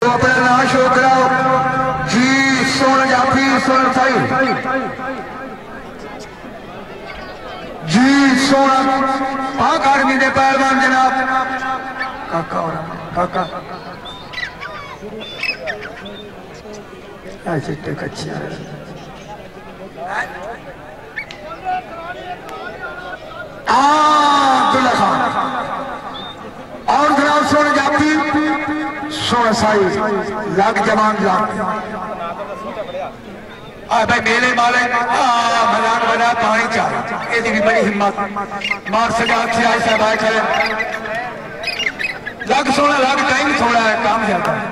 अपना नाम शो कराओ जी। सुन जाफी सुन साई जी। सुन पाक आर्मी के पहलवान जनाब काका और काका चिट्टे कच्चे अब्दुल्ला खान और जनाब सुन जाफी सुन साई लग जवान लग भाई मेले माले मैदान बना पानी चाह ये भी बड़ी हिम्मत मार सजाद से आए साहब आए खड़े लग सोना लग टाइम थोड़ा है काम ज्यादा है।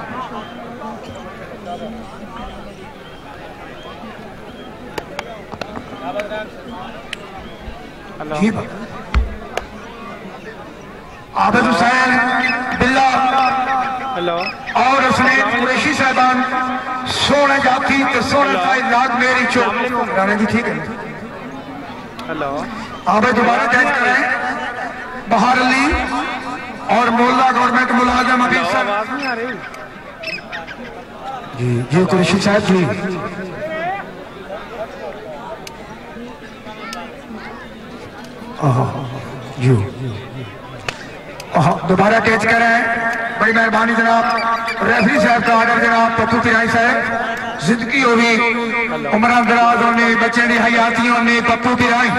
आबिद हुसैन बिल्ला और उसने कुरैशी साहबान सोने जाती तो सोने साई लाग मेरी चोट गाने जी ठीक है। हेलो आबिद दोबारा टेस्ट करें बहार अली और मोल्ला गवर्नमेंट मुलाजम अभी सर जी जी कुरैशी साहब जी जी दोबारा टेस्ट करें बड़ी मेहरबानी जनाब। रेफरी साहब का ऑर्डर जनाब पप्पू पिराई साहब जिंदगी होगी उम्र दराज होने बच्चे की हयाती होने पप्पू पिराई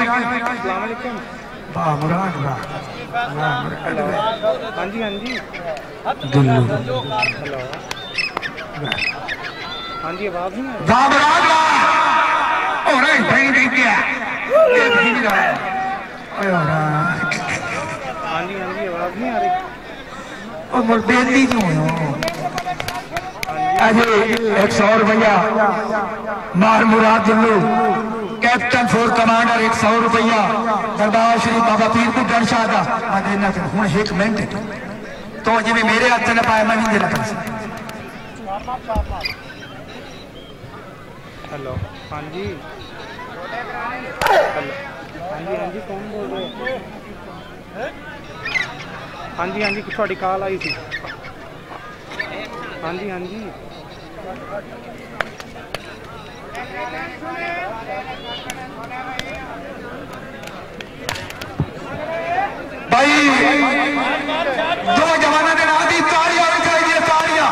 बेटी क्यों अजे 100 रुपया मार मुराद जुल्लू कैप्टन फोर कमांडर 100 रुपया दरबार श्री बाबा पीर को शाह का मैं देना हूँ 1 मिनट तो जिम्मे मेरे हाथ न पाया मैं नहीं देना पैसा। हेलो हाँ जी हाँ जी हाँ जी कौन बोल रहे हो? हाँ जी थोड़ी कॉल आई थी। हाँ जी भाई दो जवाना के नाम की तालियां होनी चाहिए तालियां।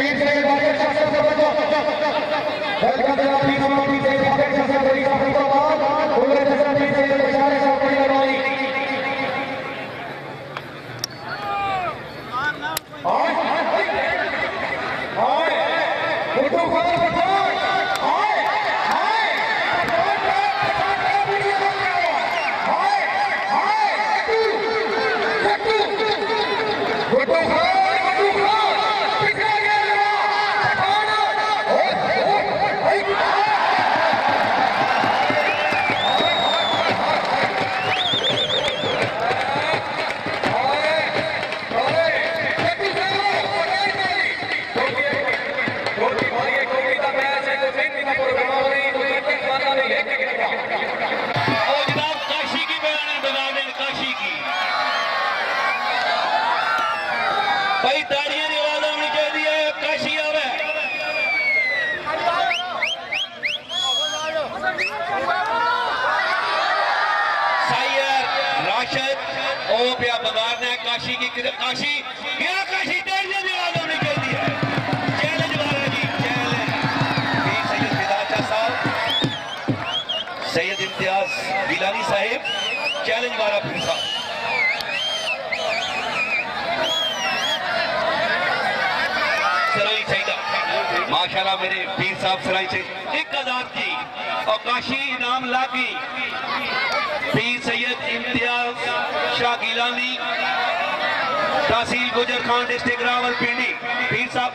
Welcome to the काशी की काशी क्या काशी तेरे जवाब होने के लिए चैलेंज वाला जी चैलेंज सैयद बिदाचा साहब सैयद इम्तियाज गिलानी साहिब चैलेंज वाला फिर साहब सराई चाहिए माशाल्लाह मेरे पीर साहब सराई चाहिए 1000 की और काशी इनाम लागी पीर सैयद इम्तियाज शाह गिलानी तहसील गुजर खान डिस्ट्रिक्ट रावलपिंडी पीर साहब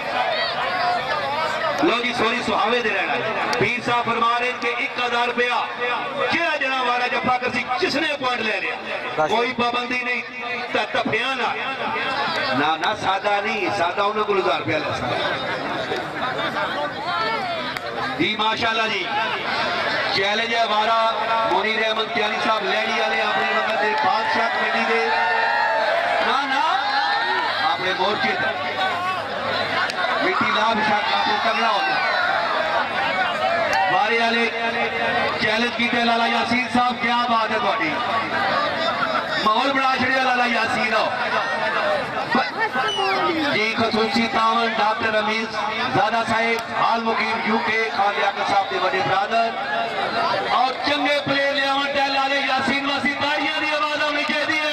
लो जी सोरी सुहावे दे रहना पीर साहब फरमा रहे कि 1000 रुपया जेड़ा जना वाला जफा करसी जिसने पॉइंट ले लिया कोई पाबंदी नहीं तफिया ना ना सादा नहीं सादा उन्हें को 1000 रुपया ले सकता जी माशाल्लाह जी चैलेंज है हमारा मुनीर अहमद क्यानी साहब लैडी वाले अपने वक्त के बादशाह कमेटी के ना ना अपने मोर्चे मिट्टी लाभ शाह काफी तगड़ा होता बारे वाले चैलेंज की लाला यासीन साहब क्या बात है थोड़ी माहौल बड़ा छड़िया लाला यासीन जी खसूसी तावन डॉक्टर रमीज ज़ादा साहिब हाल मुकीम यूके खान लियाकत साहब के बड़े ब्रादर और चंगे प्लेयर लियावन लाले यासीन वासी तारियां की आवाज होनी चाहिए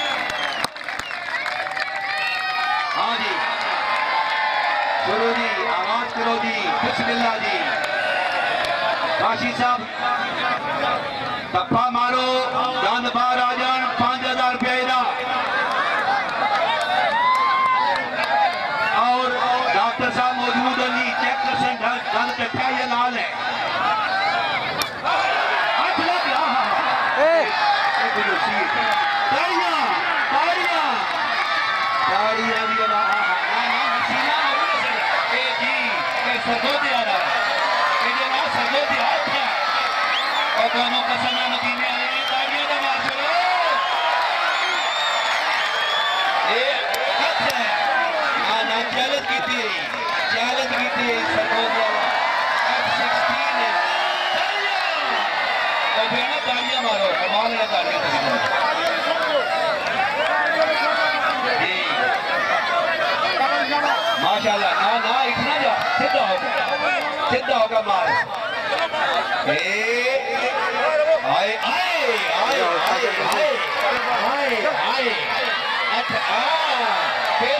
हाँ जी शुरू जी आवाज करो जी बिस्मिल्लाह जी काशी साहब टप्पा मारो गंद बाहर आ जान 5000 रुपया और डॉक्टर साहब मौजूद है नहीं चेक कर गंद कट्ठा ये लाल है दोनों कसम मदीने वाले तालियां का मार चलो ये अच्छा है ना चैलेंज की थी सरगोदिया F16 है तो फिर ना तालियां मारो कमाल है तालियां माशाल्लाह ना ना इतना जा सीधा होगा मार आए आए आए आए आए आए अच्छा फिर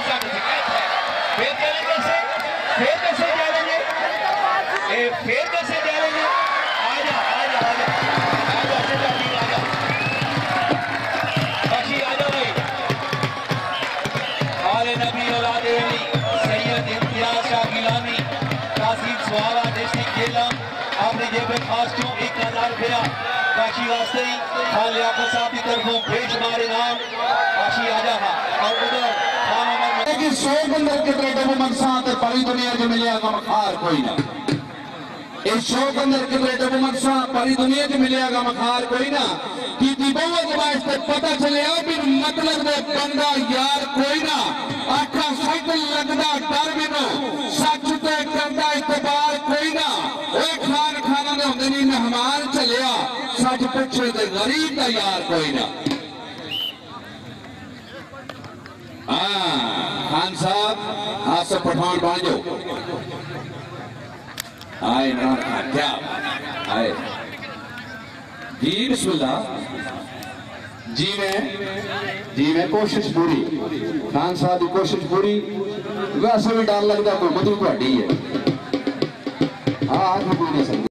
कैसे जाएंगे फिर कैसे जाएंगे आजा आजा आजा आजा आजा बाकी आजा भाई आले नबी औलाद अली सैयद इम्तियाज शाह गिलानी तहसील सुहावा डिस्ट्रिक्ट केलम आपने जेब में खास क्यों 1000 रुपया काशी वास्ते ही खान लियाकत साहब की तरफों बेशुमार इनाम काशी आजा और उधर खान उमर कि 100 बंदर के ट्रेड मोहम्मद साहब परी दुनिया जो मिलेगा मखार कोई ना इस 100 बंदर के ट्रेड मोहम्मद साहब परी दुनिया जो मिलेगा मखार कोई ना कि दीबों के बाद पता चले भी मतलब दे बंदा यार कोई ना आखा सच लगदा डर बिनो सच ते करदा इतबार कोई ना ओए खान खाना दे होंदे नहीं मेहमान चलिया सच पिछे दे गरीब दा यार कोई ना खान साहब हाथ से पठान बन जाओ आए ना क्या आए जी बिस्मिल्लाह जी मैं कोशिश पूरी खान साहब की कोशिश पूरी वैसे भी डर लगता कोई मधु घाटी है हाँ कोई नहीं सकती